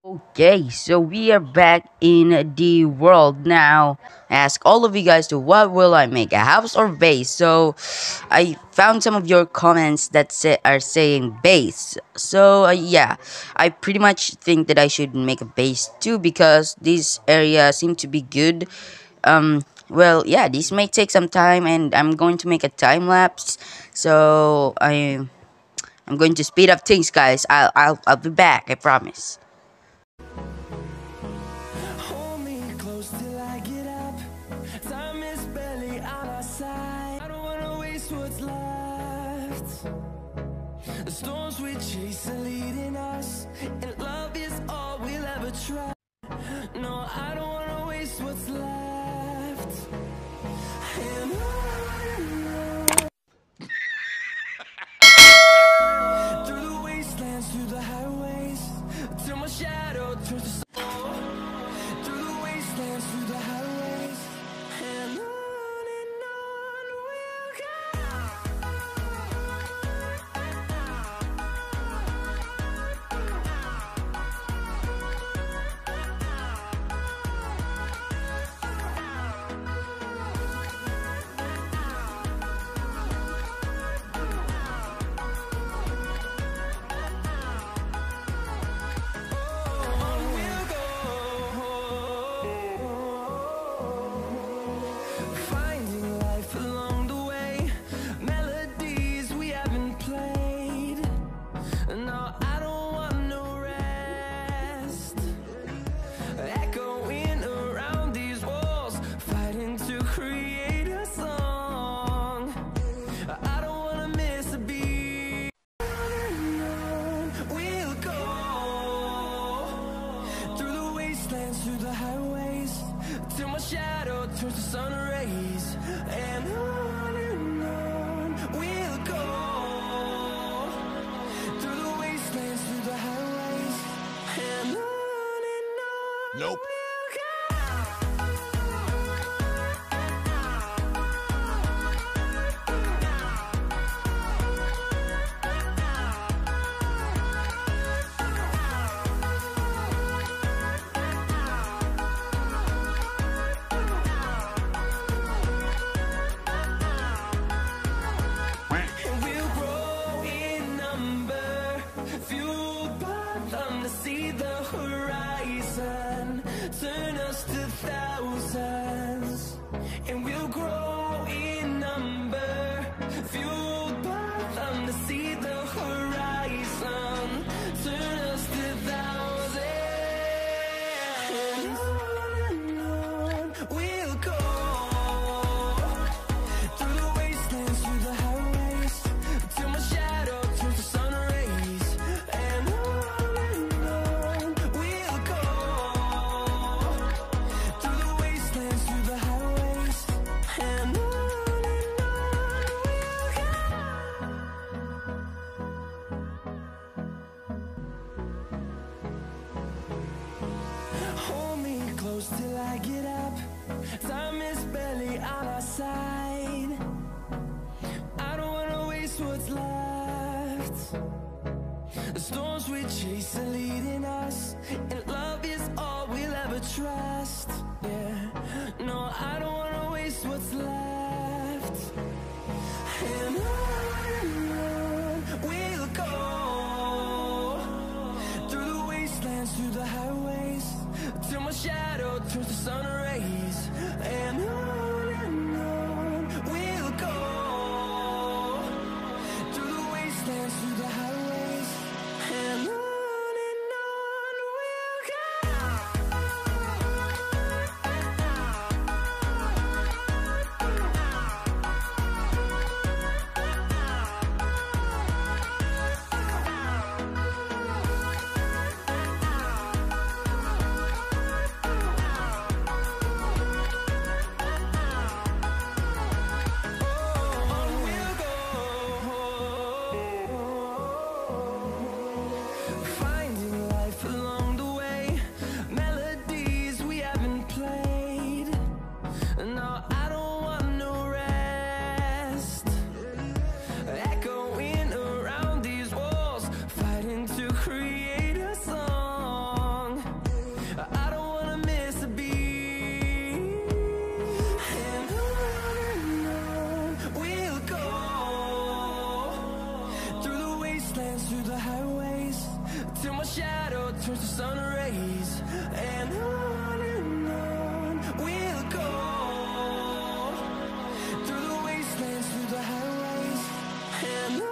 Okay, so we are back in the world now. I ask all of you guys to what will I make, a house or base? So I found some of your comments that are saying base. So yeah, I pretty much think that I should make a base too because this area seem to be good. Well, yeah, this may take some time, and I'm going to make a time lapse. So I'm going to speed up things, guys. I'll be back. I promise. Hold me close till I get up. Time is barely on our side. I don't wanna waste what's left. The storms we chase are leading us, and love is all we'll ever try. No, I don't wanna waste what's left. And on through the wastelands, through the highways, till my shadow turns to through the wastelands, through the highways, and on we'll go. On we'll go. Finding life along the way, melodies we haven't played. No, I don't want no rest. Echoing around these walls, fighting to create a song. I don't wanna miss a beat. On we'll go. Through the wastelands, through the highways, till my shadow turns to sun rays. And on we'll go. Through the wastelands, through the highways, and on Nope. we'll go. And we'll grow in number, fueled by them to see the horizon, turn us to thousands. And we'll grow in number, fueled by them to see the horizon, turn us to thousands. And on we'll go. Through the wastelands, through the highways, till my shadow turns to sun rays. And on we'll go. Through the wastelands, through the highways, and on we'll go. Hold me close till I get up. Time is barely on our side. I don't wanna waste what's left. The storms we chase are leading us, and love is all we'll ever trust. Yeah, no, I don't wanna waste what's left. And on we'll go. Through the wastelands, through the highways, till my shadow turns to sun rays. And on we'll go. Through the wastelands, through the highways, and on we'll go. turns to sun rays, and on we'll go, through the wastelands, through the highways, and on we'll go.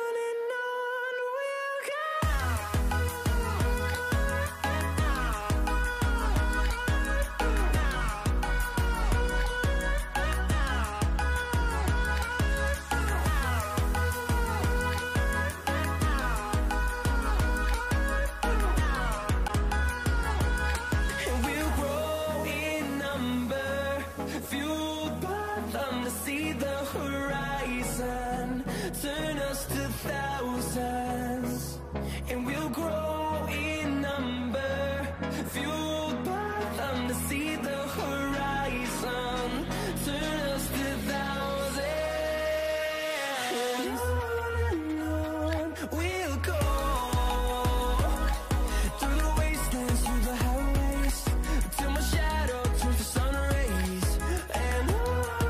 See the horizon, turn us to thousands, and we'll grow in number, fueled by them to see the horizon, turn us to thousands, and on we'll go, through the wastelands, through the highways, till my shadow turns to sun rays, and on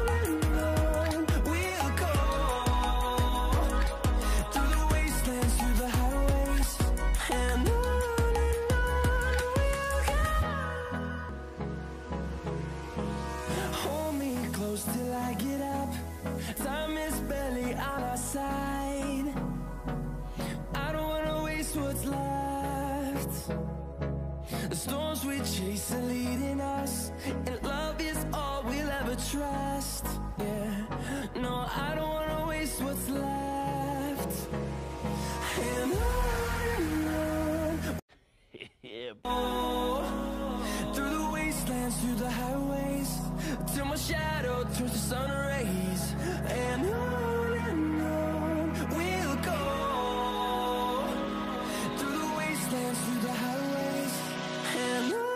till I get up. Time is barely on our side. I don't wanna waste what's left. The storms we chase are leading us, and love is all we'll ever trust. Yeah, no, I don't wanna waste what's left. And on oh, through the wastelands, through the highways, till my shadow turns to sun rays, and on we'll go, through the wastelands, through the highways, and on we'll go.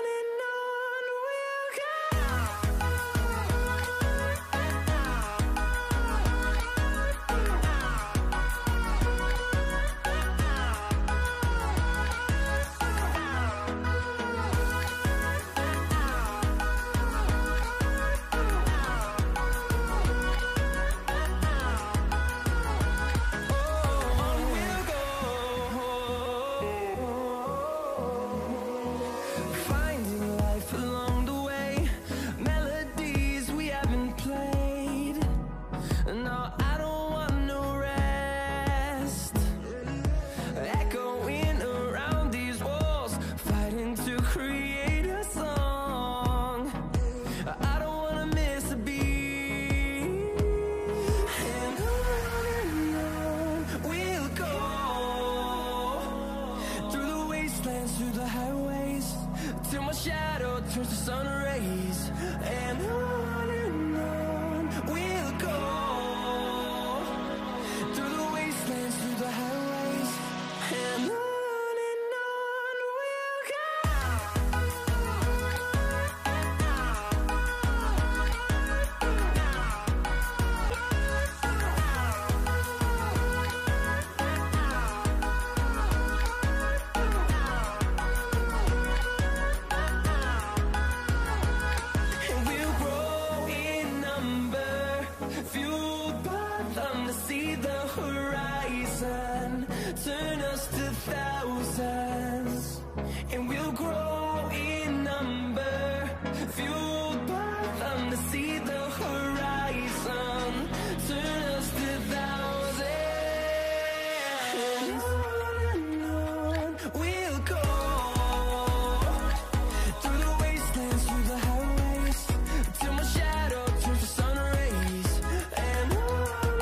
Through the highways, till my shadow turns to sun rays, and on we'll go, through the wastelands, through the highways, and on we'll go. See the horizon, turn us to thousands, and we'll grow in number, fueled by them to see the horizon, turn us to thousands, and on we'll go, through the wastelands, through the highways, till my shadow turns to sun rays, and on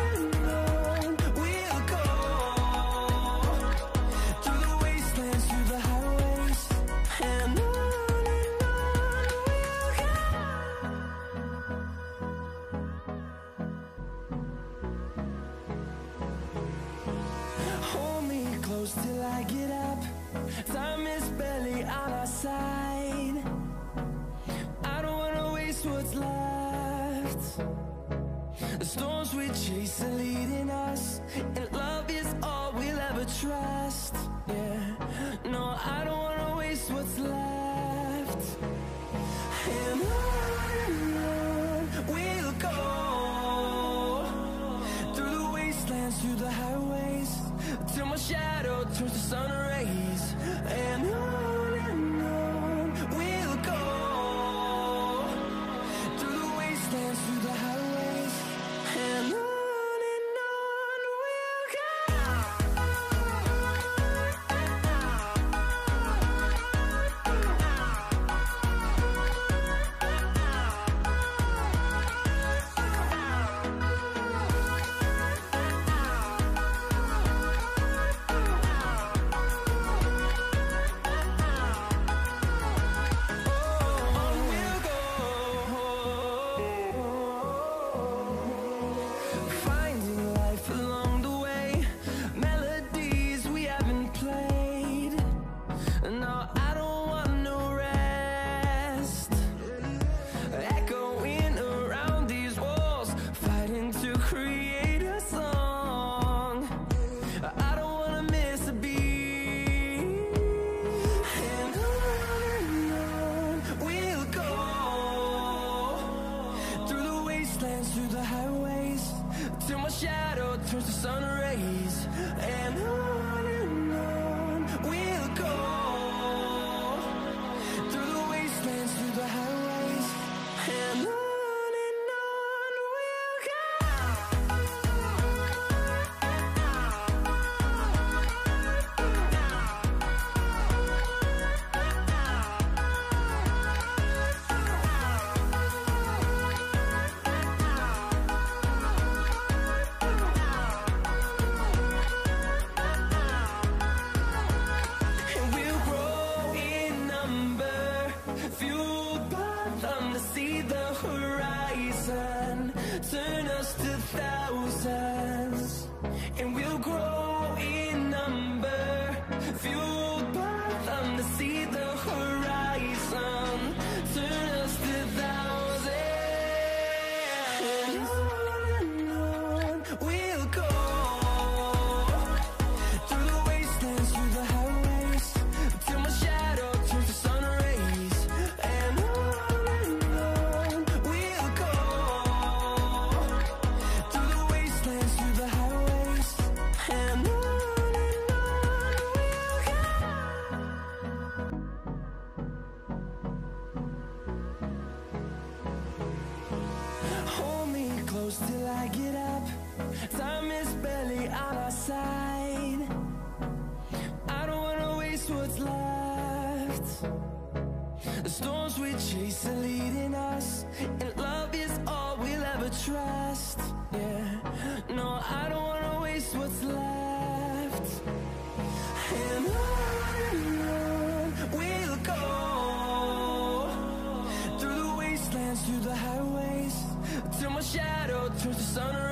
till I get up. Time is barely on our side. I don't wanna waste what's left. The storms we chase are leading us, and love is all we'll ever trust. Yeah, no, I don't wanna waste what's left. And on we'll go, through the wastelands, through the highways, till my shadow turns to sun rays. And on we'll go, through the wastelands, through the highways, and on we'll go. Through the highways, till my shadow turns to sun rays. And on we'll go, through the wastelands, through the highways, and on we'll go. See the horizon, turn us to thousands, and we'll grow in number, fueled by them to see the horizon, turn us to thousands. And on we'll go, through the wastelands, through the highways, till my shadow turns to sun rays. And close till I get up, time is barely on our side. I don't wanna waste what's left. The storms we chase are leading us, and love is all we'll ever trust. Yeah, no, I don't wanna waste what's left. And on we'll go, through the wastelands, through the highways, till my shadow turns to sun